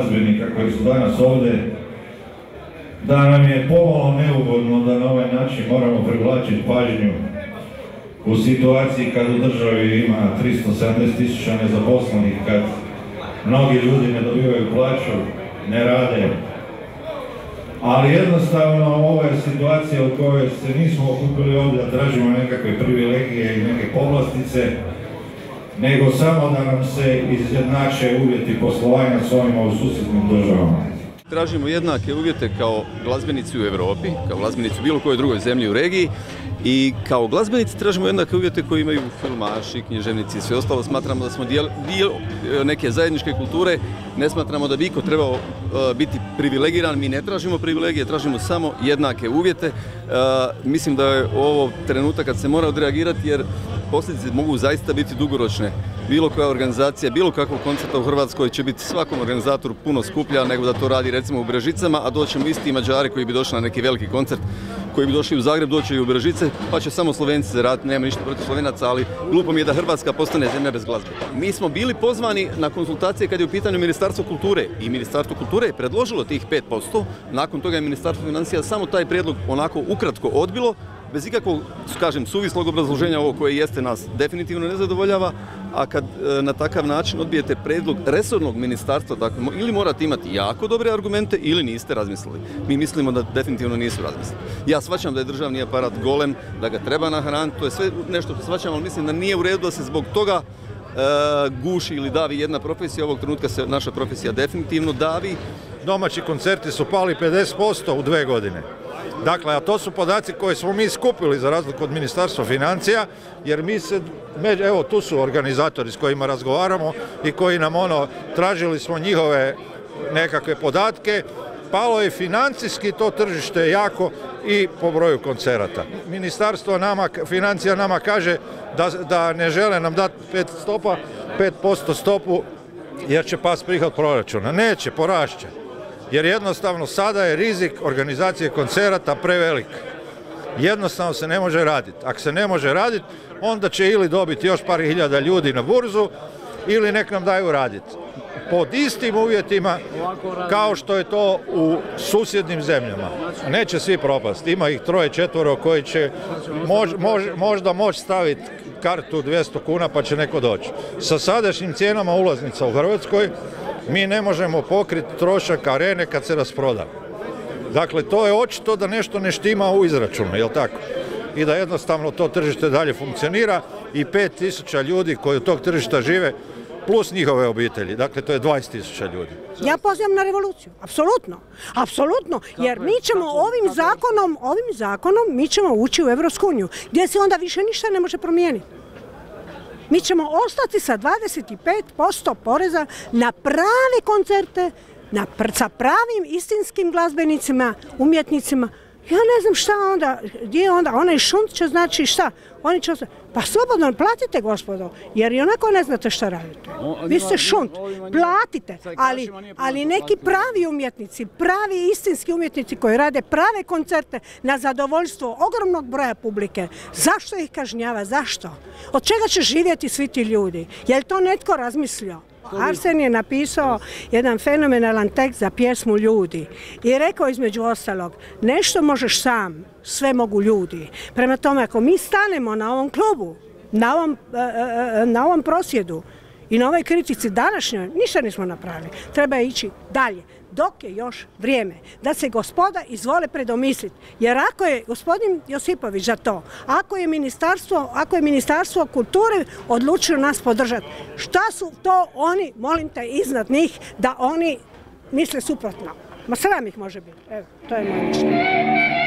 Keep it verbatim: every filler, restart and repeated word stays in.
glazbenika koji su danas ovdje, da nam je pomalo neugodno da na ovaj način moramo privlačiti pažnju u situaciji kad u državi ima tristo sedamdeset tisuća nezaposlenih, kad mnogi ljudi ne dobivaju plaću, ne rade. Ali jednostavno ovo je situacija u kojoj se nismo okupili ovdje da tražimo nekakve privilegije i neke povlastice, nego samo da nam se izjednače uvjeti poslovanja s ovima u susjednim državama. Tražimo jednake uvjete kao glazbenici u Europi, kao glazbenici u bilo kojoj drugoj zemlji u regiji i kao glazbenici tražimo jednake uvjete koje imaju filmaši, književnici i sve ostalo. Smatramo da smo dio, dio neke zajedničke kulture, ne smatramo da bi iko trebao uh, biti privilegiran, mi ne tražimo privilegije, tražimo samo jednake uvjete. Uh, mislim da je ovo trenutak kad se mora odreagirati jer posljedice mogu zaista biti dugoročne. Bilo koja organizacija, bilo kakvog koncerta u Hrvatskoj će biti svakom organizatoru puno skuplja nego da to radi recimo u Brežicama, a doćemo isti Mađari koji bi došli na neki veliki koncert, koji bi došli u Zagreb, doći i u Brežice, pa će samo Slovenci zaraditi, nema ništa protiv Slovenaca, ali glupo mi je da Hrvatska postane zemlja bez glazbe. Mi smo bili pozvani na konsultacije kad je u pitanju Ministarstvo kulture i Ministarstvo kulture je predložilo tih pet posto, nakon toga je Ministarstvo financija samo taj prijedlog onako ukratko odbilo, bez ikakvog, kažem, suvislog obrazloženja ovo koje jeste nas definitivno ne zadovoljava, a kad e, na takav način odbijete prijedlog resornog ministarstva, dakle, ili morate imati jako dobre argumente ili niste razmislili. Mi mislimo da definitivno nisu razmislili. Ja shvaćam da je državni aparat golem, da ga treba nahraniti, to je sve nešto što shvaćam, ali mislim da nije u redu da se zbog toga e, guši ili davi jedna profesija. Ovog trenutka se naša profesija definitivno davi. Domaći koncerti su pali pedeset posto u dve godine. Dakle, a to su podaci koje smo mi skupili za razliku od Ministarstva financija, jer mi se, evo tu su organizatori s kojima razgovaramo i koji nam ono, tražili smo njihove nekakve podatke, palo je financijski to tržište jako i po broju koncerata. Ministarstvo nama, financija nama kaže da, da ne žele nam dati pet stopa, pet posto stopu jer će past prihod proračuna. Neće, porašće. Jer jednostavno sada je rizik organizacije koncerata prevelik. Jednostavno se ne može raditi. Ako se ne može raditi, onda će ili dobiti još par hiljada ljudi na burzu ili nek nam daju raditi. Pod istim uvjetima kao što je to u susjednim zemljama. Neće svi propasti. Ima ih troje, četvoro koji će mož, mož, možda moći staviti kartu dvjesto kuna pa će neko doći. Sa sadašnjim cijenama ulaznica u Hrvatskoj mi ne možemo pokriti trošak arene kad se rasproda. Dakle, to je očito da nešto ne štima u izračunu, jel tako? I da jednostavno to tržište dalje funkcionira i pet tisuća ljudi koji od tog tržišta žive, plus njihove obitelji. Dakle, to je dvadeset tisuća ljudi. Ja pozivam na revoluciju, apsolutno, apsolutno, jer mi ćemo ovim zakonom, ovim zakonom mi ćemo ući u Europsku uniju, gdje se onda više ništa ne može promijeniti. Mi ćemo ostati sa dvadeset pet posto poreza na prave koncerte, na, sa pravim istinskim glazbenicima, umjetnicima. Ja ne znam šta onda, gdje je onda, onaj šunt će znači šta? Oni će ostati, pa slobodno platite gospodo, jer i onako ne znate šta radite. Vi ste šunt, platite, ali, ali neki pravi umjetnici, pravi istinski umjetnici koji rade prave koncerte na zadovoljstvo ogromnog broja publike, zašto ih kažnjava, zašto? Od čega će živjeti svi ti ljudi? Je li to netko razmislio? Arsen je napisao jedan fenomenalan tekst za pjesmu Ljudi i rekao između ostalog, nešto možeš sam, sve mogu ljudi. Prema tome, ako mi stanemo na ovom klubu, na ovom, na ovom prosvjedu i na ovoj kritici današnjoj, ništa nismo napravili. Treba ići dalje, dok je još vrijeme da se gospoda izvole predomisliti. Jer ako je gospodin Josipović za to, ako je ministarstvo, ako je ministarstvo kulture odlučilo nas podržati, šta su to oni, molim te, iznad njih da oni misle suprotno? Ma sram ih može biti. Evo, to je moje mišljenje.